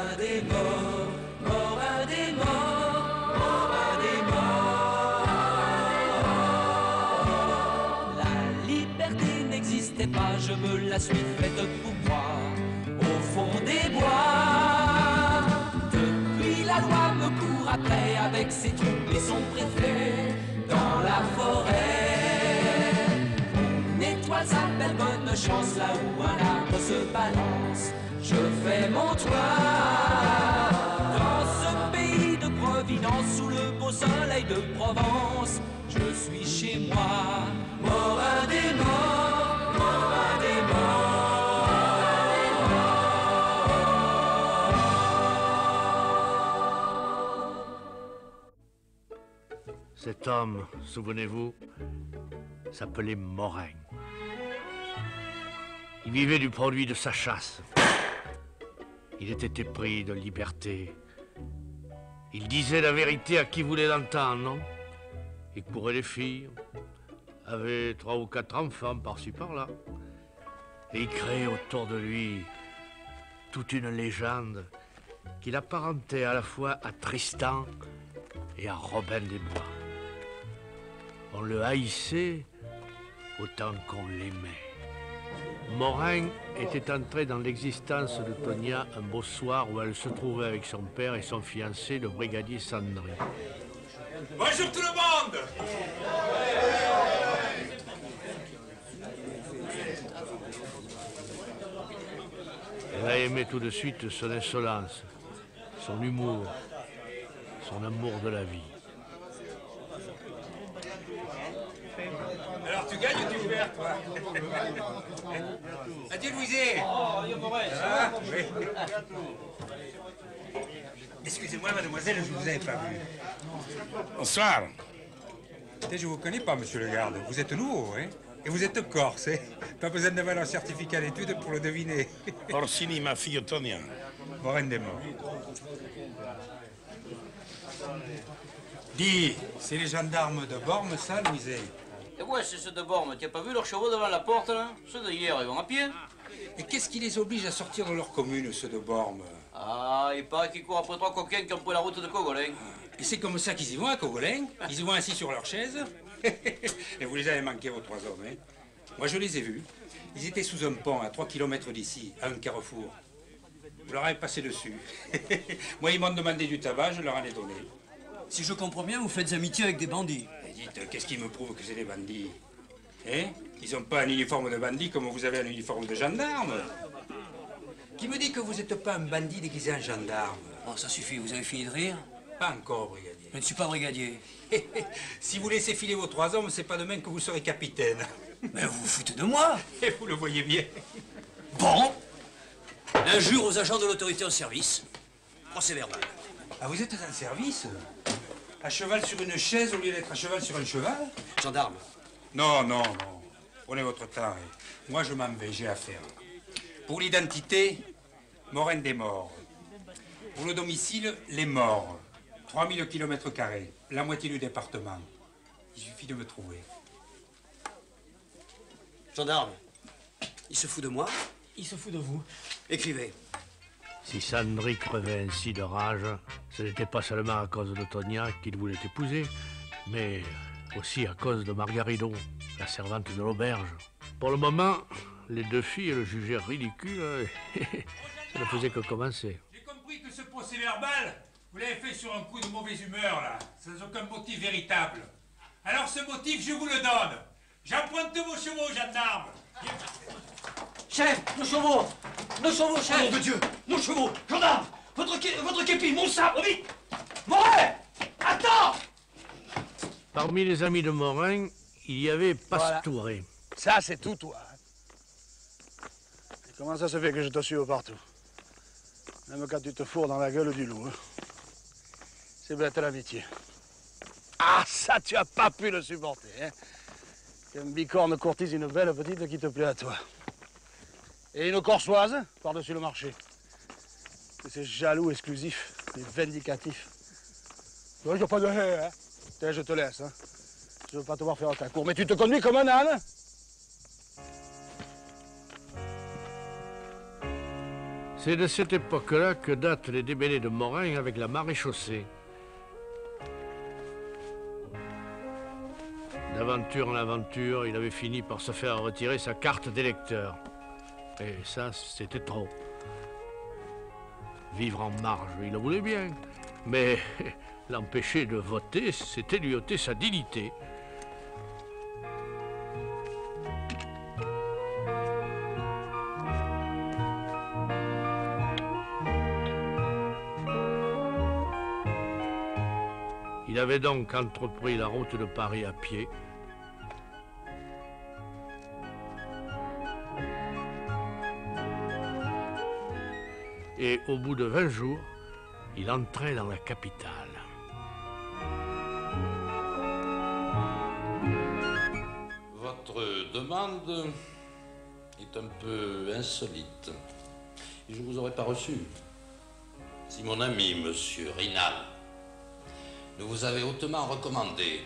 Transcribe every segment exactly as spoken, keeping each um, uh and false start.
Morin des morts, Morin des morts, Morin des morts. La liberté n'existait pas, je me la suis faite pour moi, au fond des bois. Depuis la loi me court après avec ses troupes et son préfet dans la forêt. Mon étoile s'appelle bonne chance là où un arbre se balance. Je fais mon toit dans ce pays de Providence sous le beau soleil de Provence. Je suis chez moi, Morin des morts, Morin des morts. Cet homme, souvenez-vous, s'appelait Morin. Il vivait du produit de sa chasse. Il était épris de liberté. Il disait la vérité à qui voulait l'entendre. Il courait les filles, avait trois ou quatre enfants par-ci par-là. Et il créait autour de lui toute une légende qu'il apparentait à la fois à Tristan et à Robin des Bois. On le haïssait autant qu'on l'aimait. Morin était entré dans l'existence de Tonia un beau soir où elle se trouvait avec son père et son fiancé, le brigadier Sandry. Bonjour tout le monde! Elle a aimé tout de suite son insolence, son humour, son amour de la vie. Alors tu gagnes ou tu perds, toi? Adieu, Louisé! Oh, il y a Morin. Ah, oui. Excusez-moi, mademoiselle, je ne vous avais pas vu. Bonsoir. Écoutez, je ne vous connais pas, monsieur le garde. Vous êtes nouveau, hein? Et vous êtes corse, hein? Pas besoin d'avoir un certificat d'études pour le deviner. Orsini, ma fille Tonia. Morin des morts. Dis, c'est les gendarmes de Bormes, ça, Louisé? Et ouais, c'est ceux de Bormes. Tu n'as pas vu leurs chevaux devant la porte, là? Ceux de hier, ils vont à pied. Et qu'est-ce qui les oblige à sortir de leur commune, ceux de Bormes? Ah, il paraît qu'ils courent après trois coquins qui ont pris la route de Cogolin. Et c'est comme ça qu'ils y vont à Cogolin? Ils y vont assis sur leur chaise? Et vous les avez manqués, vos trois hommes, hein? Moi, je les ai vus. Ils étaient sous un pont à trois kilomètres d'ici, à un carrefour. Vous leur avez passé dessus. Moi, ils m'ont demandé du tabac, je leur en ai donné. Si je comprends bien, vous faites amitié avec des bandits. Et dites, qu'est-ce qui me prouve que c'est des bandits? Hein? Ils n'ont pas un uniforme de bandit comme vous avez un uniforme de gendarme. Qui me dit que vous n'êtes pas un bandit déguisé en gendarme? Oh, ça suffit, vous avez fini de rire? Pas encore, brigadier. Je ne suis pas brigadier. Si vous laissez filer vos trois hommes, c'est pas demain que vous serez capitaine. Mais vous vous foutez de moi? Et vous le voyez bien. Bon. Injure aux agents de l'autorité en service. Procès verbal. Ah, vous êtes en service? À cheval sur une chaise au lieu d'être à cheval sur un cheval? Gendarme. Non, non, non. Prenez votre temps. Et moi, je m'en vais, j'ai affaire. Pour l'identité, Morin des morts. Pour le domicile, les morts. trois mille kilomètres carrés, la moitié du département. Il suffit de me trouver. Gendarme. Il se fout de moi? Il se fout de vous. Écrivez. Si Sandry crevait ainsi de rage, ce n'était pas seulement à cause de Tonia qu'il voulait épouser, mais aussi à cause de Margarido, la servante de l'auberge. Pour le moment, les deux filles le jugeaient ridicule et ça ne faisait que commencer. J'ai compris que ce procès verbal, vous l'avez fait sur un coup de mauvaise humeur, là, sans aucun motif véritable. Alors ce motif, je vous le donne. J'emprunte vos chevaux, gendarmes. Chef, nos chevaux! Nos chevaux, chef! Nom de Dieu! Nos chevaux! Gendarme! Votre, ké votre képi, mon sabre, vite! Morin! Attends! Parmi les amis de Morin, il y avait Pastouré. Voilà. Ça, c'est tout, toi. Et comment ça se fait que je te suis partout? Même quand tu te fourres dans la gueule du loup. Hein? C'est bête l'amitié. Ah, ça, tu as pas pu le supporter, hein? Qu'une bicorne courtise une belle petite qui te plaît à toi. Et une corsoise par-dessus le marché. C'est jaloux, exclusif, et vindicatif. Il n'y a pas de haie, hein? Tiens, je te laisse, hein? Je veux pas te voir faire ta cour, mais tu te conduis comme un âne? C'est de cette époque-là que datent les démêlés de Morin avec la maréchaussée. D'aventure en aventure, il avait fini par se faire retirer sa carte d'électeur. Et ça, c'était trop. Vivre en marge, il le voulait bien. Mais l'empêcher de voter, c'était lui ôter sa dignité. Il avait donc entrepris la route de Paris à pied. Et au bout de vingt jours, il entrait dans la capitale. Votre demande est un peu insolite. Et je ne vous aurais pas reçu si mon ami, monsieur Rinal, ne vous avait hautement recommandé.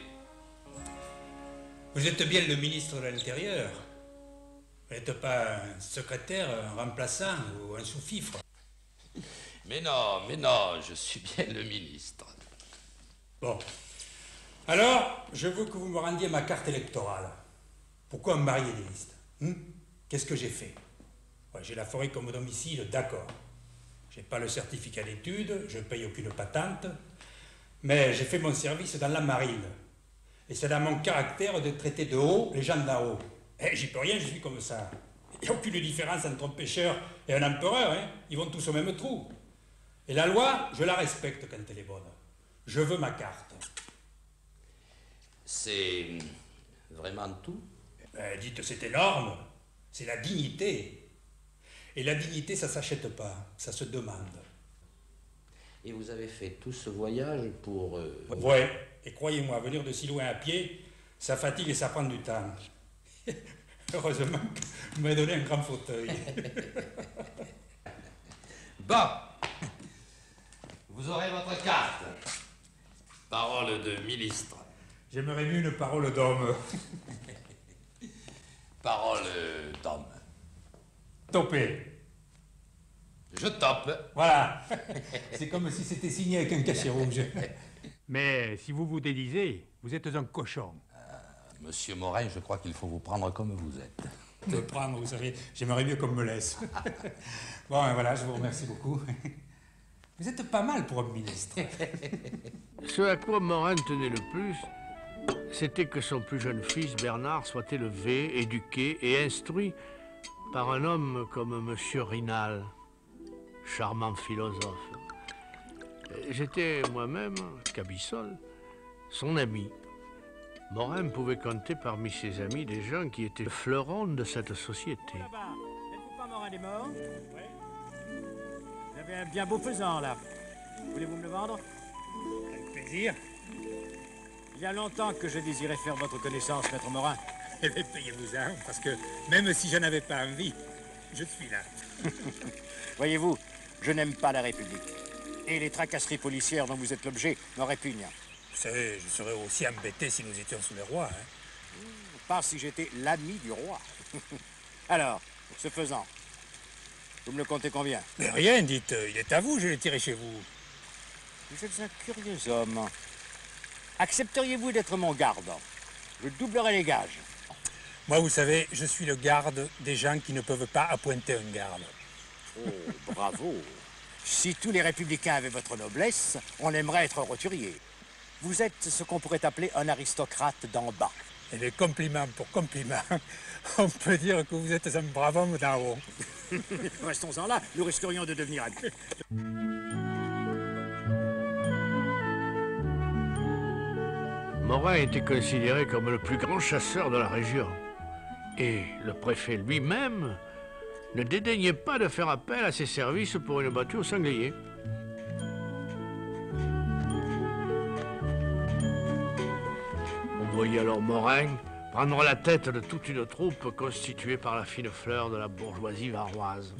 Vous êtes bien le ministre de l'Intérieur. Vous n'êtes pas un secrétaire, un remplaçant ou un sous-fifre. Mais non, mais non, je suis bien le ministre. Bon. Alors, je veux que vous me rendiez ma carte électorale. Pourquoi me marier des listes hein? Qu'est-ce que j'ai fait? Ouais, j'ai la forêt comme domicile, d'accord. J'ai pas le certificat d'études, je paye aucune patente, mais j'ai fait mon service dans la marine. Et c'est dans mon caractère de traiter de haut les gens d'en haut. Eh, j'y peux rien, je suis comme ça. Il n'y a aucune différence entre un pêcheur et un empereur, hein. Ils vont tous au même trou. Et la loi, je la respecte quand elle est bonne. Je veux ma carte. C'est vraiment tout? Ben, dites, c'est énorme. C'est la dignité. Et la dignité, ça s'achète pas, ça se demande. Et vous avez fait tout ce voyage pour... Euh... Ouais, et croyez-moi, venir de si loin à pied, ça fatigue et ça prend du temps. Heureusement que vous m'avez donné un grand fauteuil. Bon, vous aurez votre carte. Parole de ministre. J'aimerais mieux une parole d'homme. Parole d'homme. Topé. Je tope. Voilà. C'est comme si c'était signé avec un cachet rouge. Mais si vous vous délisez, vous êtes un cochon. Euh, Monsieur Morin, je crois qu'il faut vous prendre comme vous êtes. Me prendre, vous savez, j'aimerais mieux qu'on me laisse. Bon, ben voilà, je vous remercie beaucoup. Vous êtes pas mal pour un ministre. Ce à quoi Morin tenait le plus, c'était que son plus jeune fils, Bernard, soit élevé, éduqué et instruit par un homme comme Monsieur Rinal, charmant philosophe. J'étais moi-même, Cabissol, son ami. Morin pouvait compter parmi ses amis des gens qui étaient fleurons de cette société. Là-bas, n'êtes-vous pas Morin des morts? Oui. Vous avez un bien beau faisan, là. Voulez-vous me le vendre? Avec plaisir. Il y a longtemps que je désirais faire votre connaissance, maître Morin. Eh bien, payez-vous-en, parce que même si je n'avais pas envie, je suis là. Voyez-vous, je n'aime pas la République. Et les tracasseries policières dont vous êtes l'objet me répugnent. Vous savez, je serais aussi embêté si nous étions sous le roi. Hein. Pas si j'étais l'ami du roi. Alors, ce faisant, vous me le comptez combien? Mais rien, dites, il est à vous, je l'ai tiré chez vous. Vous êtes un curieux homme. Accepteriez-vous d'être mon garde? Je doublerai les gages. Moi, vous savez, je suis le garde des gens qui ne peuvent pas appointer un garde. Oh, bravo. Si tous les républicains avaient votre noblesse, on aimerait être roturier. Vous êtes ce qu'on pourrait appeler un aristocrate d'en bas. Et les compliments pour compliments, on peut dire que vous êtes un brave homme d'en haut. Restons-en là, nous risquerions de devenir amis. Morin était considéré comme le plus grand chasseur de la région. Et le préfet lui-même ne dédaignait pas de faire appel à ses services pour une battue au sanglier. On voyait alors Morin prendre la tête de toute une troupe constituée par la fine fleur de la bourgeoisie varoise.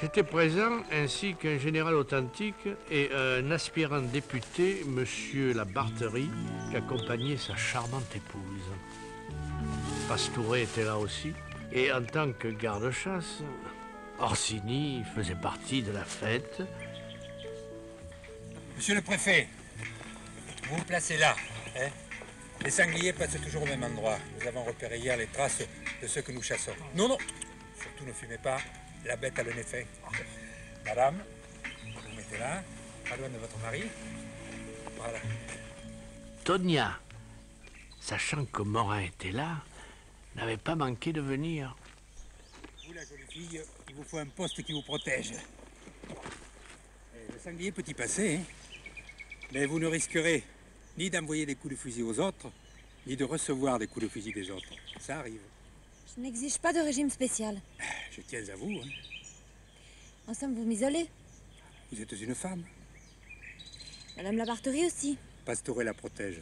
J'étais présent, ainsi qu'un général authentique et un aspirant député, monsieur Labartherie, qui accompagnait sa charmante épouse. Pastouret était là aussi, et en tant que garde-chasse, Orsini faisait partie de la fête. Monsieur le préfet, vous vous placez là. Hein? Les sangliers passent toujours au même endroit. Nous avons repéré hier les traces de ceux que nous chassons. Non, non, surtout ne fumez pas. La bête a le nez fin. Madame, vous vous mettez là, à loin de votre mari. Voilà. Tonia, sachant que Morin était là, n'avait pas manqué de venir. Vous, la jolie fille, il vous faut un poste qui vous protège. Et le sanglier peut y passer, hein. Mais vous ne risquerez ni d'envoyer des coups de fusil aux autres, ni de recevoir des coups de fusil des autres. Ça arrive. Je n'exige pas de régime spécial. Je tiens à vous, hein. En somme, vous m'isolez. Vous êtes une femme. Madame Labartherie aussi. Pastouret la protège.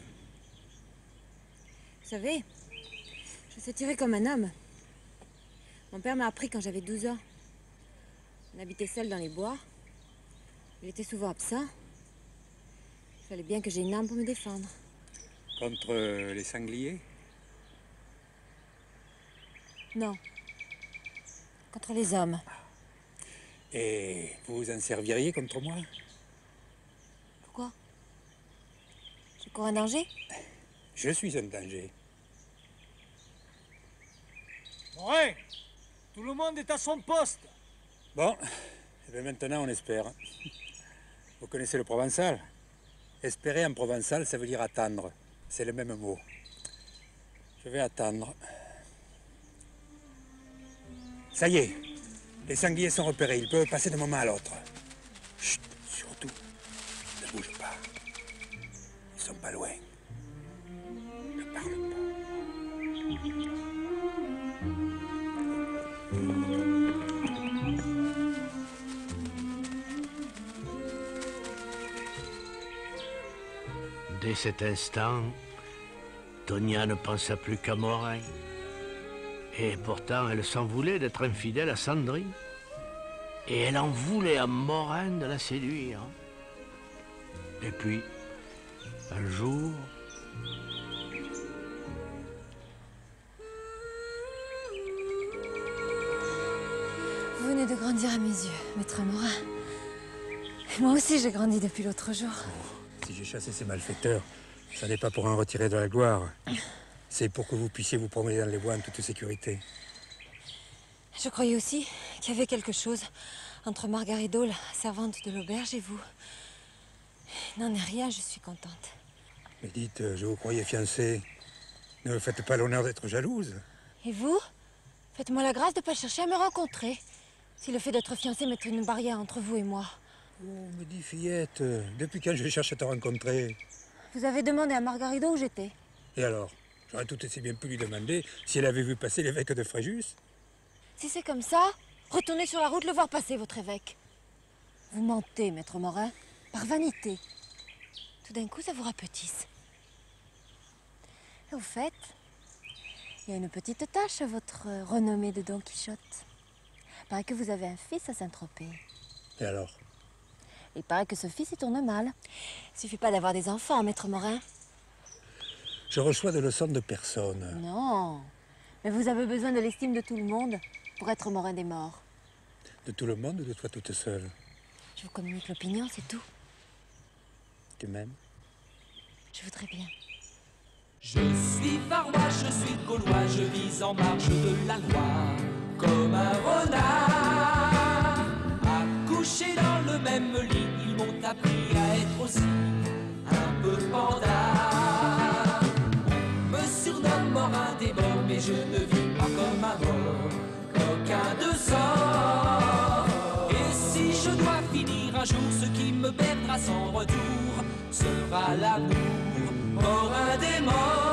Vous savez, je sais tirer comme un homme. Mon père m'a appris quand j'avais douze ans. On habitait seul dans les bois. Il était souvent absent. Il fallait bien que j'aie une arme pour me défendre. Contre euh, les sangliers? Non. Contre les hommes. Et vous vous en serviriez contre moi? Pourquoi? Je cours un danger? Je suis un danger. Ouais, tout le monde est à son poste. Bon, et bien maintenant on espère. Vous connaissez le provençal? Espérer en provençal, ça veut dire attendre. C'est le même mot. Je vais attendre. Ça y est, les sangliers sont repérés. Ils peuvent passer d'un moment à l'autre. Chut, surtout, ne bouge pas. Ils sont pas loin. Ne parle Dès cet instant, Tonia ne pensa plus qu'à Morin. Et pourtant, elle s'en voulait d'être infidèle à Sandrine. Et elle en voulait à Morin de la séduire. Et puis, un jour... Vous venez de grandir à mes yeux, maître Morin. Moi aussi, j'ai grandi depuis l'autre jour. Si j'ai chassé ces malfaiteurs, ça n'est pas pour en retirer de la gloire. C'est pour que vous puissiez vous promener dans les bois en toute sécurité. Je croyais aussi qu'il y avait quelque chose entre Margarido, la servante de l'auberge, et vous. Il n'en est rien, je suis contente. Mais dites, je vous croyais fiancée. Ne me faites pas l'honneur d'être jalouse. Et vous? Faites-moi la grâce de ne pas chercher à me rencontrer. Si le fait d'être fiancée mettrait une barrière entre vous et moi. Oh, me dis fillette, depuis quand je cherche à te rencontrer? Vous avez demandé à Margarido où j'étais. Et alors? J'aurais tout aussi bien pu lui demander si elle avait vu passer l'évêque de Fréjus. Si c'est comme ça, retournez sur la route le voir passer, votre évêque. Vous mentez, maître Morin, par vanité. Tout d'un coup, ça vous rapetisse. Et au fait, il y a une petite tâche à votre renommée de Don Quichotte. Il paraît que vous avez un fils à Saint-Tropez. Et alors? Il paraît que ce fils, il tourne mal. Il suffit pas d'avoir des enfants, maître Morin. Je reçois des leçons de personne. Non, mais vous avez besoin de l'estime de tout le monde pour être Morin des morts. De tout le monde ou de toi toute seule? Je vous communique l'opinion, c'est tout. Tu m'aimes? Je voudrais bien. Je suis varois, je suis gaulois, je vis en marge de la loi, comme un renard. Accouché dans le même lit, ils m'ont appris à être aussi un peu panda. On me surnomme Morin des morts, mais je ne vis pas comme un mort, qu'aucun de sang. Et si je dois finir un jour, ce qui me perdra sans retour sera l'amour, Morin des morts.